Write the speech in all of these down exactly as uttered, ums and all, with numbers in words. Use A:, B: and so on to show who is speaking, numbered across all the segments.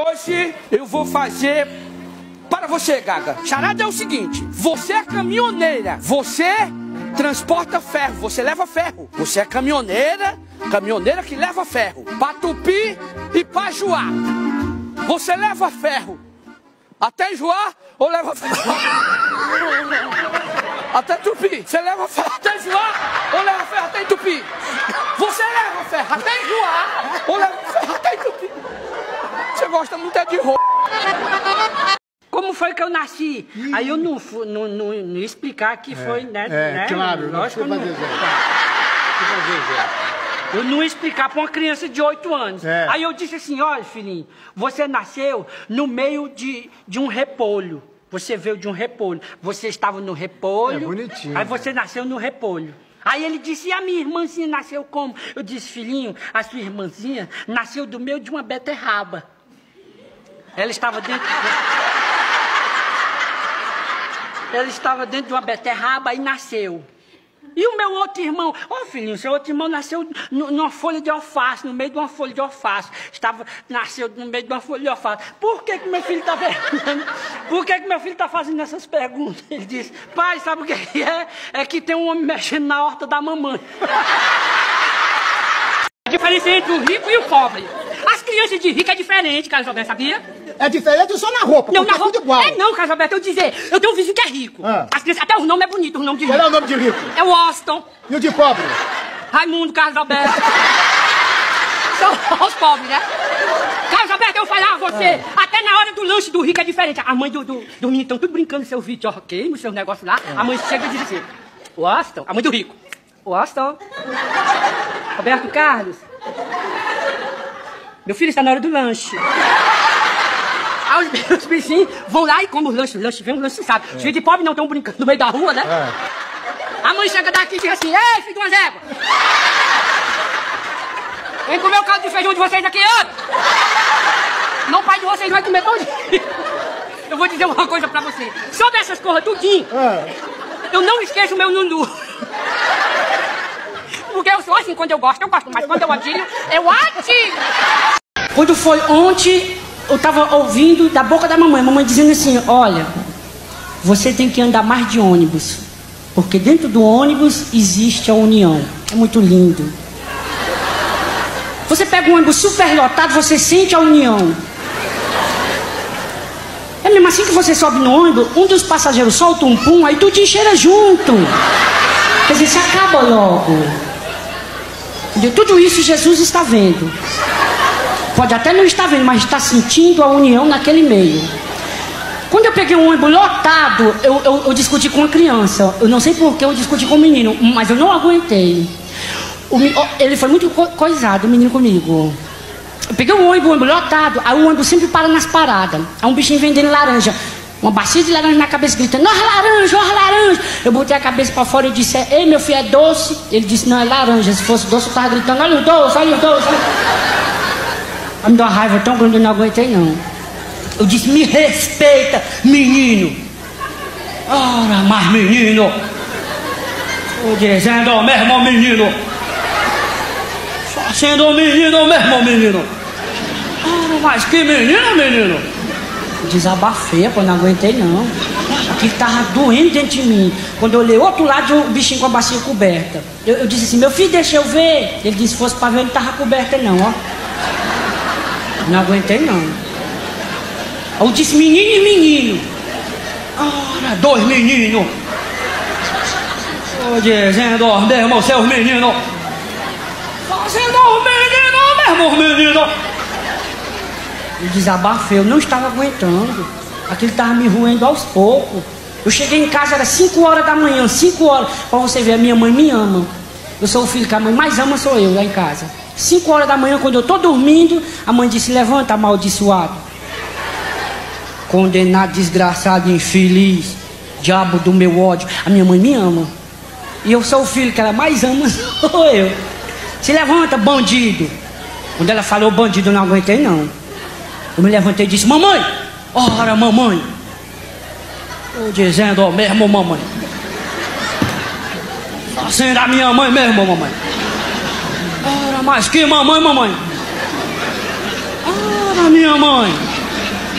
A: Hoje eu vou fazer para você, Gaga. Charada é o seguinte: você é caminhoneira, você transporta ferro, você leva ferro. Você é caminhoneira, caminhoneira que leva ferro para Tupi e para Juá. Você leva ferro até Juá ou leva ferro até Tupi? Você leva ferro até Juá ou leva ferro até Tupi? Você leva ferro até Juá ou leva ferro até Tupi? Você gosta muito é de roupa.
B: Como foi que eu nasci? Ih. Aí eu não, não, não, não ia explicar que é, foi, né?
C: É,
B: né?
C: claro.
B: Lógico que eu não...
C: Não
B: Eu não ia explicar para uma criança de oito anos.
C: É.
B: Aí eu disse assim, olha, filhinho, você nasceu no meio de, de um repolho. Você veio de um repolho. Você estava no repolho.
C: É bonitinho.
B: Aí você nasceu no repolho. Aí ele disse, e a minha irmãzinha nasceu como? Eu disse, filhinho, a sua irmãzinha nasceu do meio de uma beterraba. Ela estava dentro... Ela estava dentro de uma beterraba e nasceu. E o meu outro irmão, ô oh, filhinho, seu outro irmão nasceu no, numa folha de alface, no meio de uma folha de alface. Estava, nasceu no meio de uma folha de alface. Por que que meu filho está perguntando? Por que que meu filho está fazendo essas perguntas? Ele disse, pai, sabe o que é? É que tem um homem mexendo na horta da mamãe. A diferença entre o rico e o pobre. As crianças de rico é diferente, Carlos Alberto, sabia?
C: É diferente só na roupa,
B: não, na
C: é
B: roupa
C: tudo igual.
B: É não, Carlos Alberto, eu dizer, eu tenho um vizinho que é rico.
C: Ah.
B: As crianças, até o nome é bonito, o nome de rico.
C: Qual é o nome de rico?
B: É o Austin.
C: E o de pobre?
B: Raimundo, Carlos Alberto. São os pobres, né? Carlos Alberto, eu vou falar a você, é. Até na hora do lanche do rico é diferente. A mãe do, do, do menino estão tudo brincando no seu vídeo, ok, no seu negócio lá. É. A mãe chega e diz assim, o Austin, a mãe do rico. O Austin. Roberto Carlos. Meu filho está na hora do lanche. Aí os meus vizinhos vão lá e comem os lanches. Lanche vem, um lanche sabe. É. Os filhos de pobre não estão brincando no meio da rua, né? É. A mãe chega daqui e diz assim, ei, filho de uma zégua. Vem comer o caldo de feijão de vocês aqui, ó. Não, pai de vocês vai comer todo. Eu vou dizer uma coisa pra você. Sobre essas coisas tudinho, é. Eu não esqueço o meu Nunu. Porque eu sou assim, quando eu gosto, eu gosto. Mas quando eu atilho, eu atilho. Quando foi ontem, eu tava ouvindo da boca da mamãe, a mamãe dizendo assim, olha, você tem que andar mais de ônibus, porque dentro do ônibus existe a união. É muito lindo. Você pega um ônibus super lotado, você sente a união. É mesmo assim que você sobe no ônibus, um dos passageiros solta um pum, aí tu te encheira junto. Quer dizer, você acaba logo. De tudo isso Jesus está vendo. Pode até não estar vendo, mas está sentindo a união naquele meio. Quando eu peguei um ônibus lotado, eu, eu, eu discuti com uma criança. Eu não sei por que eu discuti com o menino, mas eu não aguentei. O, ele foi muito co coisado, o menino comigo. Eu peguei um ônibus, um ônibus lotado, aí o ônibus sempre para nas paradas. Aí um bichinho vendendo laranja. Uma bacia de laranja na cabeça, gritando, nós laranja, nós laranja. Eu botei a cabeça pra fora e disse, ei, meu filho, é doce? Ele disse, não, é laranja. Se fosse doce, eu tava gritando, olha o doce, olha o doce. Aí me deu uma raiva tão grande, eu não aguentei, não. Eu disse, me respeita, menino. Ora, mas menino. Tô dizendo mesmo, menino. Só sendo menino mesmo, menino. Ora, mas que menino, menino. Desabafei, pô, não aguentei não. Aquilo tava doendo dentro de mim. Quando eu olhei outro lado, o bichinho com a bacia coberta. Eu, eu disse assim, meu filho, deixa eu ver. Ele disse, se fosse pra ver, ele não tava coberta não, ó. Não aguentei não. Eu disse, menino e menino. Ora, dois meninos. Tô dizendo, ó, meu irmão, seus meninos. Fazendo os meninos, mesmo, meninos. Eu desabafei, eu não estava aguentando. Aquilo estava me roendo aos poucos. Eu cheguei em casa, era cinco horas da manhã, cinco horas. Para você ver, a minha mãe me ama. Eu sou o filho que a mãe mais ama, sou eu lá em casa. cinco horas da manhã, quando eu estou dormindo, a mãe disse, levanta, amaldiçoado. Condenado, desgraçado, infeliz. Diabo do meu ódio. A minha mãe me ama. E eu sou o filho que ela mais ama, sou eu. Se levanta, bandido. Quando ela falou bandido, eu não aguentei não. Eu me levantei e disse, mamãe, ora mamãe. Estou dizendo, ó, mesmo mamãe. Está sendo a minha mãe mesmo, mamãe. Ora, mas que mamãe, mamãe. Ora, minha mãe.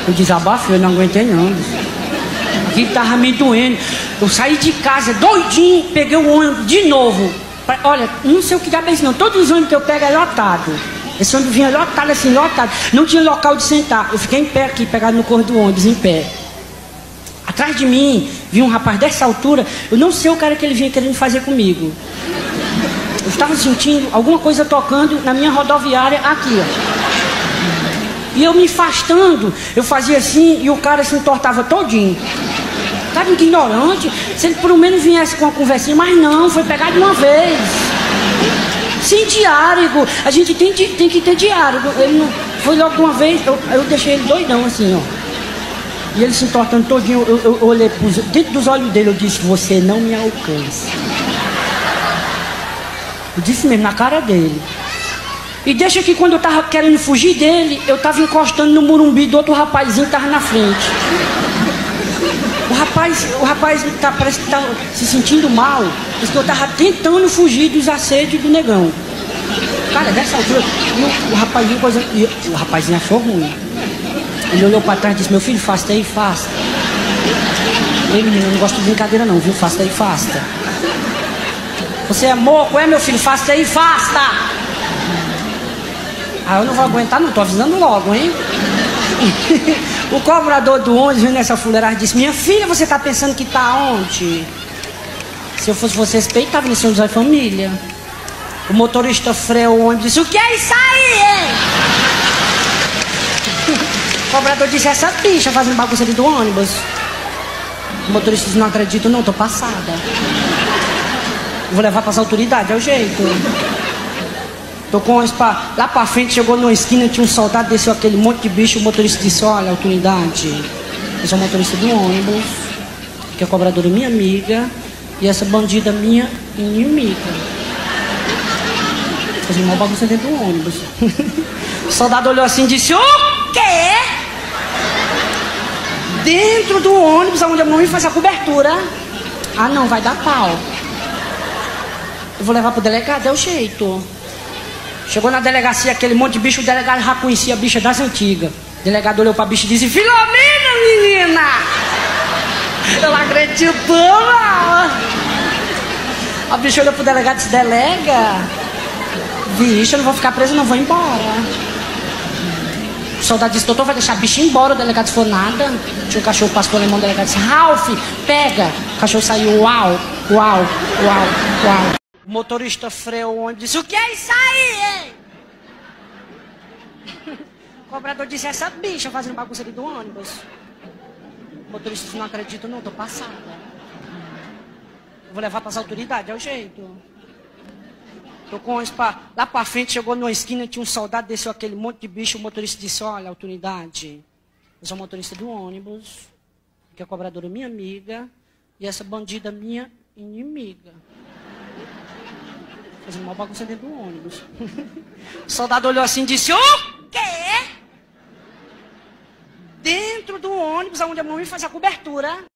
B: Eu desabafei, eu não aguentei não. Aquilo tava me doendo. Eu saí de casa doidinho, peguei o ônibus de novo. Olha, não sei o que diabo é isso não. Todos os ônibus que eu pego é lotado. Esse ônibus vinha lotado assim, lotado. Não tinha local de sentar. Eu fiquei em pé aqui, pegado no corpo do ônibus, em pé. Atrás de mim, vinha um rapaz dessa altura. Eu não sei o cara que ele vinha querendo fazer comigo. Eu estava sentindo alguma coisa tocando na minha rodoviária aqui, ó. E eu me afastando, eu fazia assim e o cara se entortava todinho. Cara ignorante, se ele pelo menos viesse com uma conversinha, mas não, foi pegar de uma vez. Sem diálogo, a gente tem, tem que ter diálogo. Ele não, foi logo de uma vez, eu, eu deixei ele doidão assim, ó. E ele se entortando todinho, eu, eu, eu olhei pros, dentro dos olhos dele, eu disse, você não me alcança. Eu disse mesmo, na cara dele. E deixa que quando eu tava querendo fugir dele, eu tava encostando no Morumbi do outro rapazinho que tava na frente. O rapaz, o rapaz tá, parece que tá se sentindo mal, porque eu tava tentando fugir dos assédios do negão. Cara, dessa altura, o, o rapazinho, coisa, o rapazinho achou ruim. Ele olhou pra trás e disse, meu filho, faça aí, faça. Ei, menino, eu não gosto de brincadeira não, viu? Faça aí, faça. Você é moco, é, meu filho? Faça aí, faça. Ah, eu não vou aguentar, não, tô avisando logo, hein? O cobrador do ônibus, vendo essa fuleiragem, disse, minha filha, você tá pensando que tá onde? Se eu fosse você, respeitava nesse ônibus da família. O motorista freou o ônibus e disse, o que é isso aí, hein? O cobrador disse, essa bicha fazendo bagunça ali do ônibus. O motorista disse, não acredito não, tô passada. Vou levar para as autoridades, é o jeito. Tô com ônibus pra, lá pra frente, chegou numa esquina, tinha um soldado, desceu aquele monte de bicho, o motorista disse, olha, autoridade, eu sou motorista do ônibus, que a cobradora é minha amiga, e essa bandida minha inimiga. Fazia uma bagunça dentro do ônibus. O soldado olhou assim e disse, o quê? Dentro do ônibus, onde a mamãe faz a cobertura. Ah não, vai dar pau. Eu vou levar pro delegado, é o jeito. Chegou na delegacia, aquele monte de bicho, o delegado já conhecia a bicha das antigas. O delegado olhou pra bicha e disse, Filomena, menina! Eu não acredito, não! A bicha olhou pro delegado e disse, delega? Bicho, eu não vou ficar preso, não, vou embora. O soldado disse, doutor, vai deixar a bicha embora? O delegado falou, nada. Tinha um cachorro, pastor alemão, o delegado disse, Ralph, pega! O cachorro saiu, uau, uau, uau, uau. O motorista freou o ônibus e disse, o que é isso aí, hein? O cobrador disse, essa bicha fazendo bagunça ali do ônibus. O motorista disse, não acredito não, tô passada. Vou levar para as autoridades, é o jeito. Tô com ônibus pra, lá pra frente, chegou numa esquina, tinha um soldado, desceu aquele monte de bicho, o motorista disse, olha, autoridade, eu sou motorista do ônibus, que a cobradora é minha amiga, e essa bandida minha inimiga. Fazendo uma bagunça dentro do ônibus. O soldado olhou assim e disse, o quê? Dentro do ônibus, onde a mamãe faz a cobertura.